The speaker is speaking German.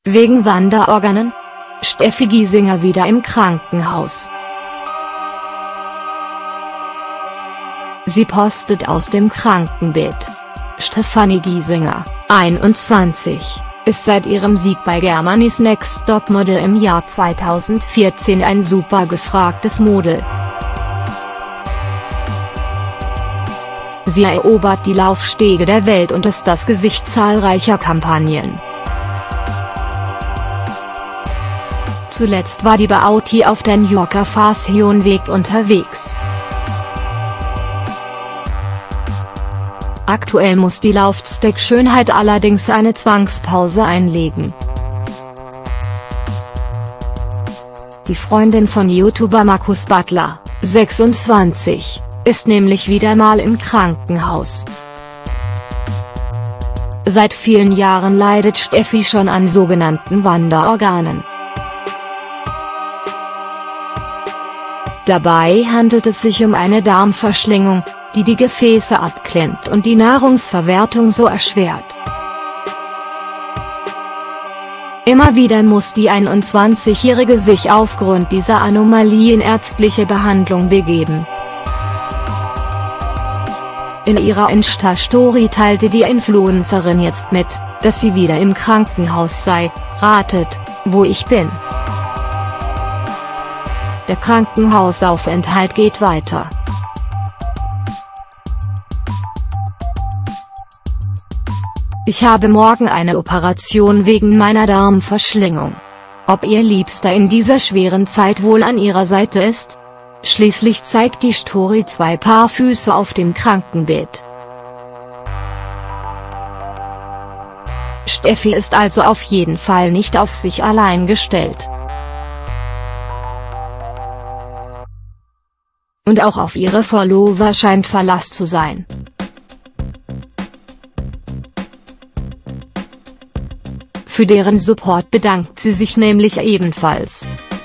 Wegen Wanderorganen? Steffi Giesinger wieder im Krankenhaus. Sie postet aus dem Krankenbett. Stefanie Giesinger, 21, ist seit ihrem Sieg bei Germany's Next Topmodel im Jahr 2014 ein super gefragtes Model. Sie erobert die Laufstege der Welt und ist das Gesicht zahlreicher Kampagnen. Zuletzt war die Beauty auf der New Yorker Fashion Week unterwegs. Aktuell muss die Laufsteg-Schönheit allerdings eine Zwangspause einlegen. Die Freundin von YouTuber Marcus Butler, 26, ist nämlich wieder mal im Krankenhaus. Seit vielen Jahren leidet Steffi schon an sogenannten Wanderorganen. Dabei handelt es sich um eine Darmverschlingung, die die Gefäße abklemmt und die Nahrungsverwertung so erschwert. Immer wieder muss die 21-Jährige sich aufgrund dieser Anomalie in ärztliche Behandlung begeben. In ihrer Insta-Story teilte die Influencerin jetzt mit, dass sie wieder im Krankenhaus sei. Ratet, wo ich bin. Der Krankenhausaufenthalt geht weiter. Ich habe morgen eine Operation wegen meiner Darmverschlingung. Ob ihr Liebster in dieser schweren Zeit wohl an ihrer Seite ist? Schließlich zeigt die Story zwei Paar Füße auf dem Krankenbett. Steffi ist also auf jeden Fall nicht auf sich allein gestellt. Und auch auf ihre Follower scheint Verlass zu sein. Für deren Support bedankt sie sich nämlich ebenfalls.